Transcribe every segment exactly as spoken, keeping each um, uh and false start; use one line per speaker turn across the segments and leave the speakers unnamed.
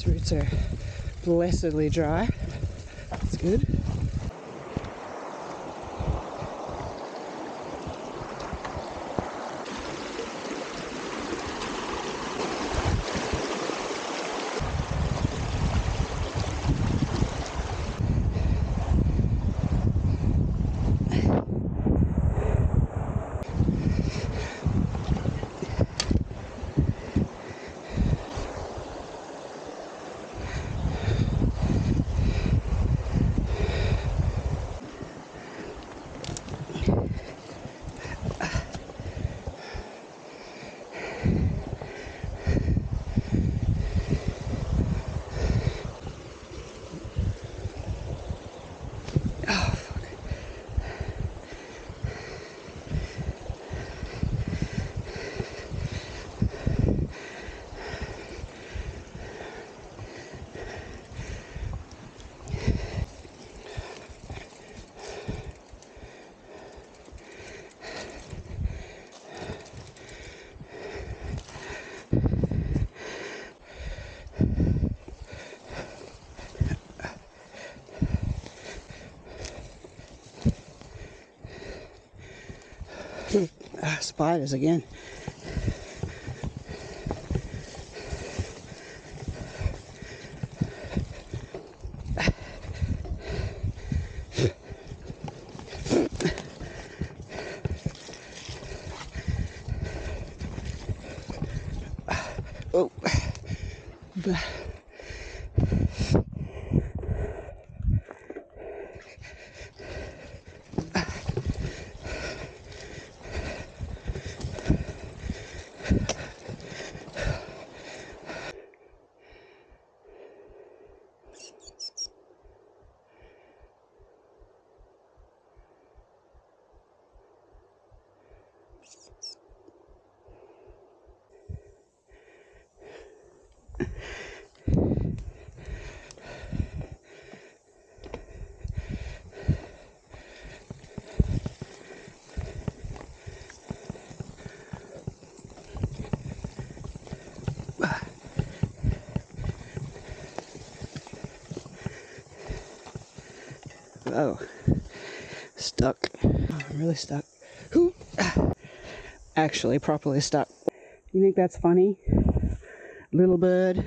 roots are blessedly dry. That's good. Ah, spiders again. Oh. Oh, stuck. I'm really stuck. Ooh. Actually, properly stuck. You think that's funny? Little bird.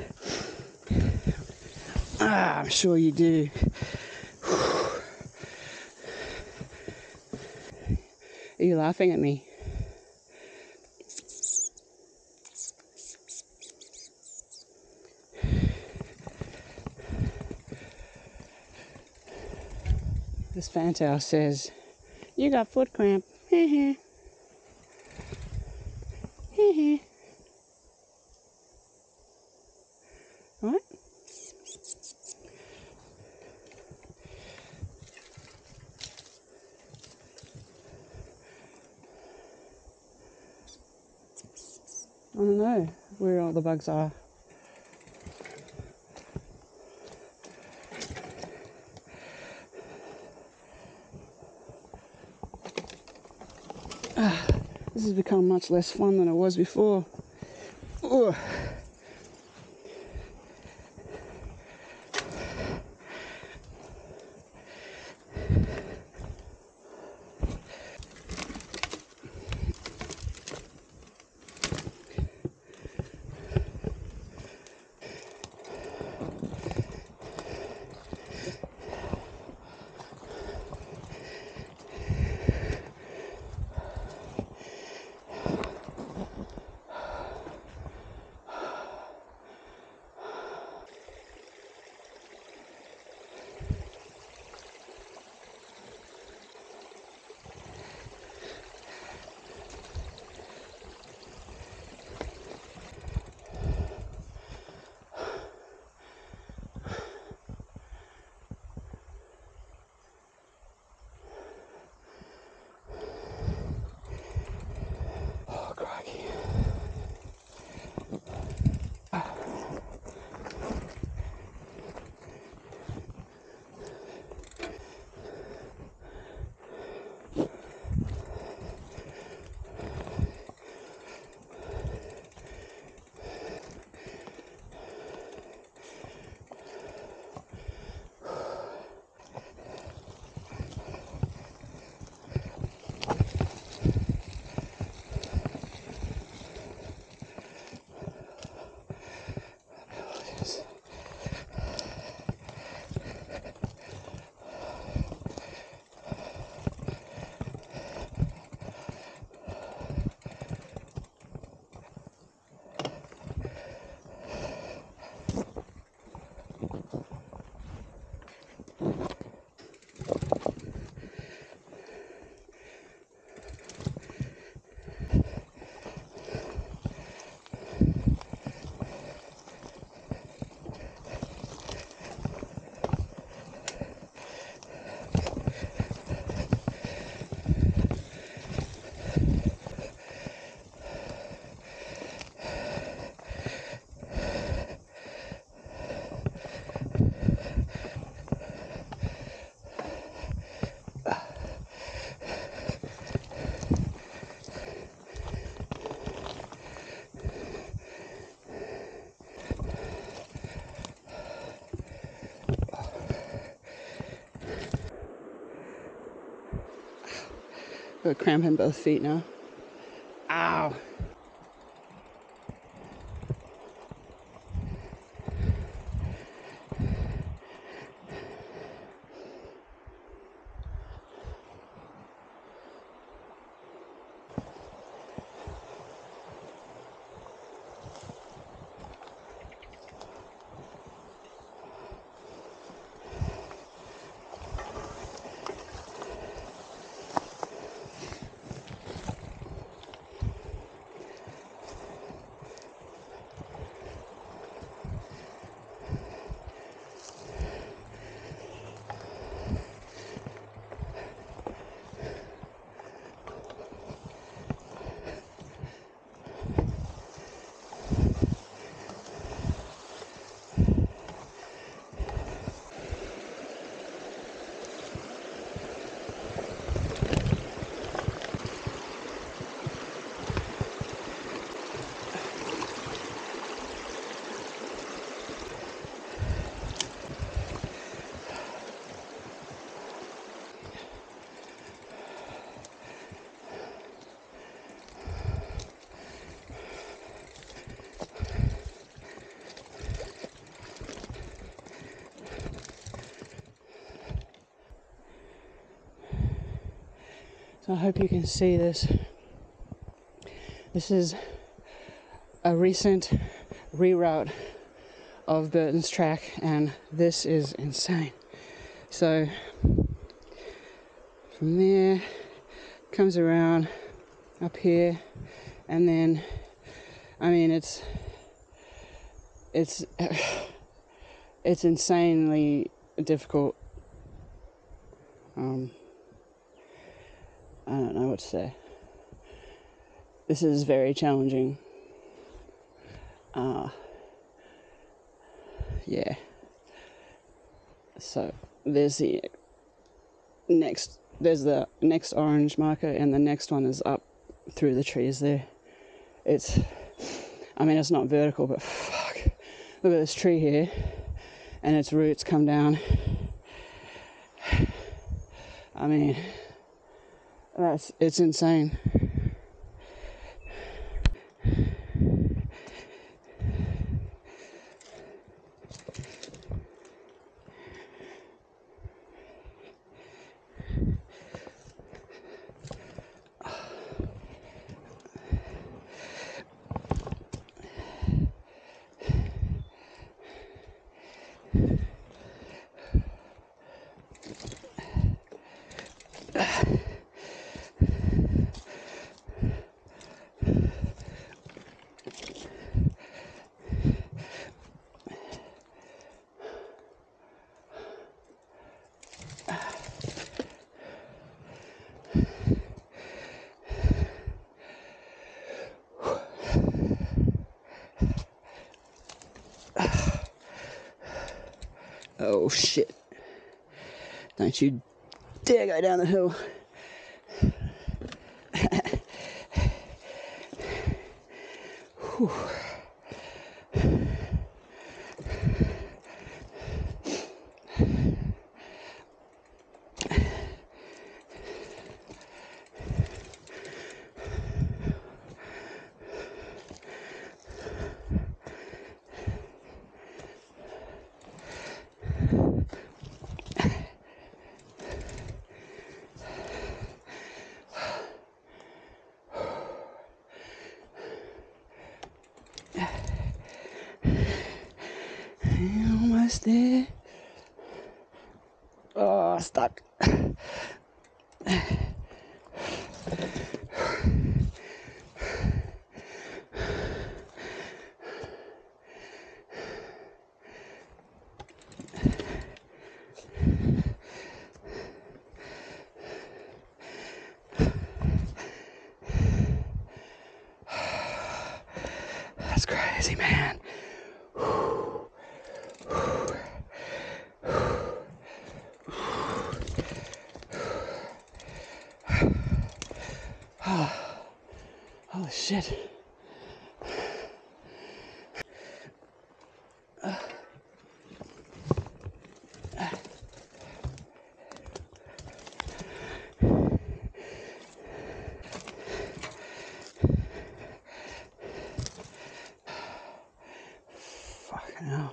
Ah, I'm sure you do. Are you laughing at me? This fantail says, "You got foot cramp." Heh heh. Heh heh. What? I don't know where all the bugs are. Ah, this has become much less fun than it was before. Ugh. Got a cramp in both feet now. Ow! So I hope you can see this. This is a recent reroute of Burton's track, and this is insane. So from there, comes around up here, and then, I mean, it's it's it's insanely difficult. Um, I don't know what to say. This is very challenging. Uh, yeah. So there's the next, there's the next orange marker, and the next one is up through the trees there. It's, I mean, it's not vertical, but fuck. Look at this tree here, and its roots come down. I mean, that's, it's insane. Oh shit. Don't you dare go down the hill. Whew. almost there. Oh, stuck. That's crazy, man. Holy shit. Fucking hell.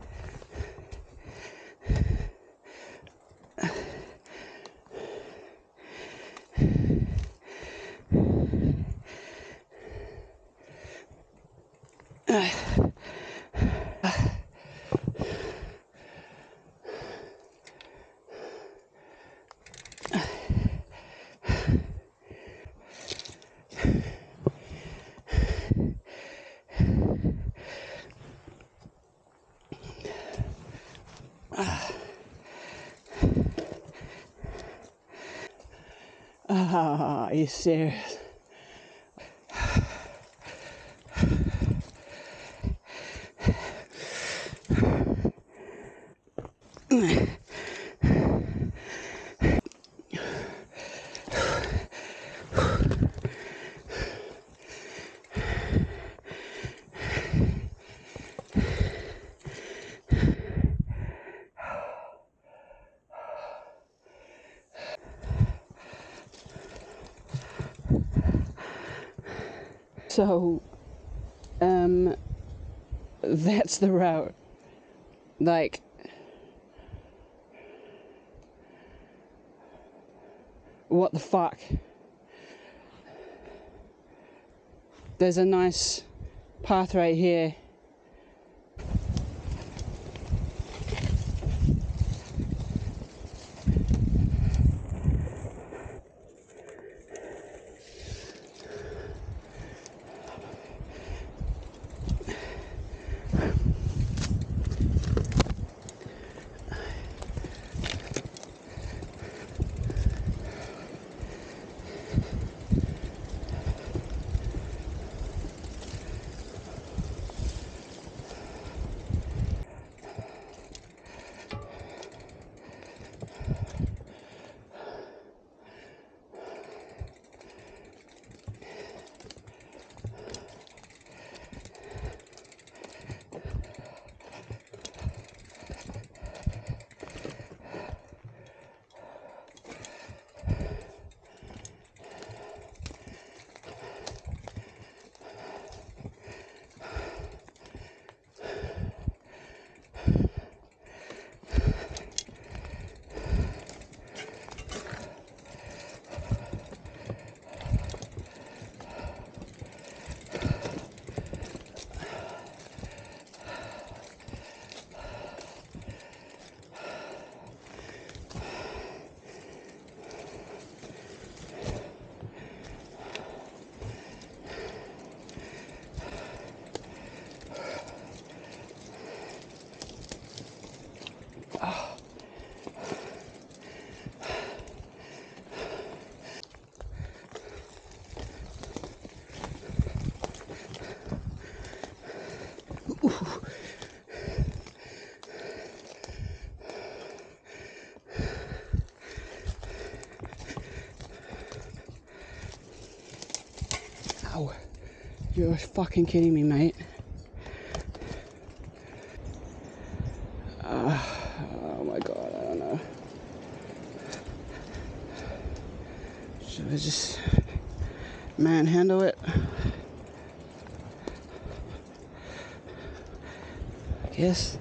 Ah, are you serious? So, um, that's the route. Like, what the fuck? There's a nice path right here. Ow. You're fucking kidding me, mate. Uh, oh my god, I don't know. Should I just manhandle it? I guess.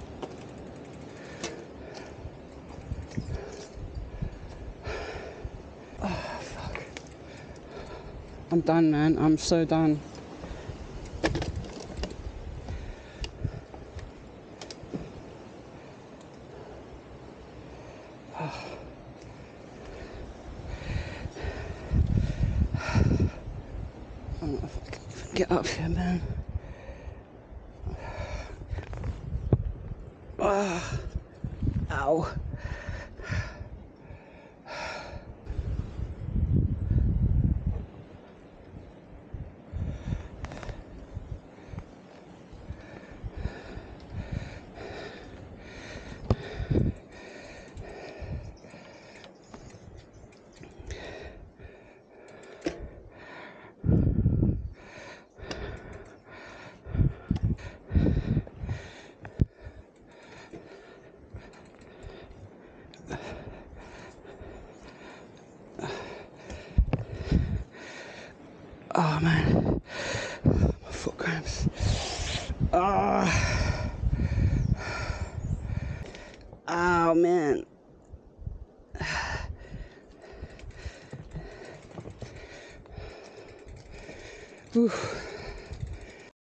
Oh, fuck. I'm done, man. I'm so done. I don't know if I can get up here, man. Ah, ow. Oh man, my foot cramps. Ah, oh. Oh man. Oof.